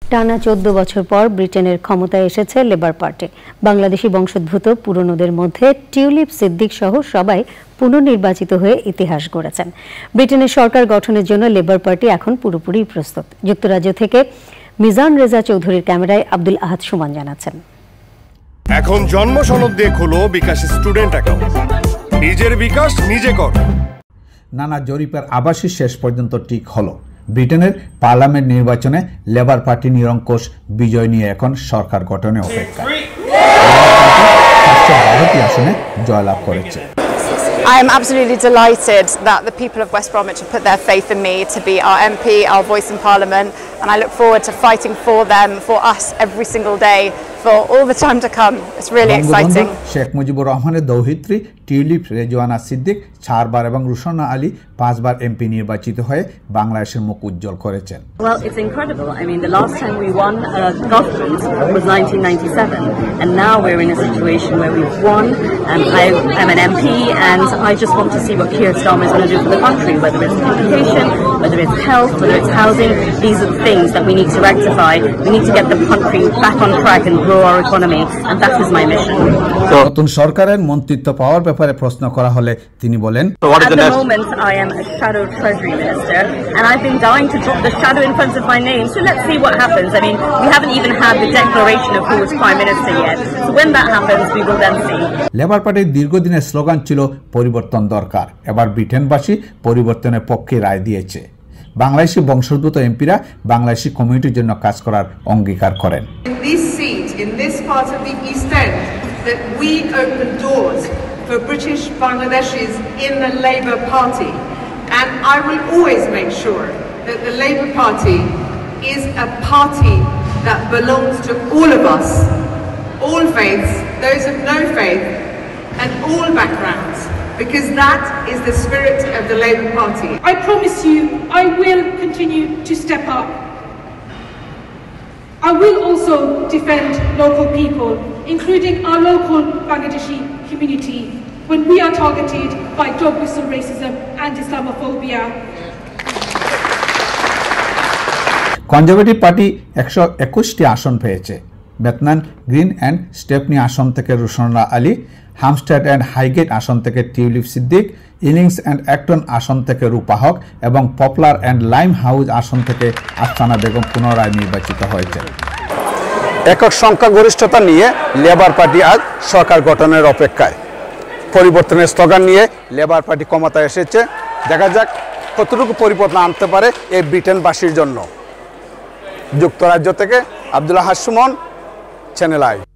টানা 14 বছর পর ব্রিটেনের ক্ষমতায় এসেছে লেবার পার্টি। বাংলাদেশি বংশোদ্ভূত পুরনোদের মধ্যে টিউলিপ সিদ্দিক সহ সবাই পুনর্নির্বাচিত হয়ে ইতিহাস গড়েছেন। ব্রিটেনের সরকার গঠনের জন্য লেবার পার্টি এখন পুরোপুরি প্রস্তুত। যুক্তরাজ্য থেকে মিজান রেজা চৌধুরীর ক্যামেরায় আব্দুল আহাদ সুমন জানাচ্ছেন। এখন জন্ম সনদ দিয়ে খোলো বিকাশ স্টুডেন্ট অ্যাকাউন্ট। নিজের বিকাশ নিজে কর। নানা জরিপের আভাসই শেষ পর্যন্ত ঠিক হলো। ব্রিটেনের পার্লামেন্ট নির্বাচনে লেবার পার্টি নিরঙ্কুশ বিজয় নিয়ে এখন সরকার গঠনের অপেক্ষা। আসনে জয়লাভ করেছে। I am absolutely delighted that the people of West Bromwich have put their faith in me to be our MP, our voice in Parliament, and I look forward to fighting for them, for us every single day, for all the time to come. It's really exciting. Sheikh Mujibur রহমানের দৌহিত্রী Tulip Rezwana Siddiq 4 বার এবং রুশানা আলী 5 বার MP নির্বাচিত হয়ে বাংলাদেশের মুখ উজ্জ্বল করেছেন। Well, it's incredible. I mean, the last time we won government was 1997, and now we're in a situation where we've won. I'm an MP, and I just want to see what Keir Starmer is going to do for the country, whether it's education, whether it's health, whether it's housing. These are the things that we need to rectify. We need to get the country back on track and grow our economy, and that is my mission. নতুন সরকারের মন্ত্রিত্ব পাওয়ার ব্যাপারে প্রশ্ন করা হলে তিনি বলেন, At the moment, I am a shadow Treasury Minister, and I've been dying to drop the shadow in front of my name, so let's see what happens. I mean, we haven't even had the declaration of who is Prime Minister yet, so when that happens, we will then see. Labour পার্টির দীর্ঘদিনের slogan ছিল পরিবর্তন দরকার। এবার ব্রিটেনবাসী পরিবর্তনের পক্ষে রায় দিয়েছে। বাংলাদেশি বংশোদ্ভূত এমপিরা বাংলাদেশি কমিউনিটির জন্য কাজ করার অঙ্গীকার করেন। In this seat, in this part of the East End, that we open doors for British Bangladeshis in the Labour Party, and I will always make sure that the Labour Party is a party that belongs to all of us, all faiths, those of no faith, and all backgrounds, because that is the spirit of the Labour Party. I promise you, I will continue to step up. I will also defend local people, including our local Bangladeshi community, when we are targeted by dog whistle racism and Islamophobia. Conservative party 121টি আসন পেয়েছে। Bethnal Green and Stepney আসন থেকে Rushana Ali, Hampstead and Highgate আসন থেকে Tulip Siddiq, Ealings and Acton আসন থেকে রূপা হক এবং পপুলার অ্যান্ড লাইম হাউস আসন থেকে আফসানা বেগম পুনরায় নির্বাচিত হয়েছে। একক সংখ্যাগরিষ্ঠতা নিয়ে লেবার পার্টি আজ সরকার গঠনের অপেক্ষায়। পরিবর্তনের স্লোগান নিয়ে লেবার পার্টি ক্ষমতায় এসেছে। দেখা যাক কতটুকু পরিবর্তন আনতে পারে এই ব্রিটেনবাসীর জন্য। যুক্তরাজ্য থেকে আব্দুল আহাদ সুমন, চ্যানেল আই।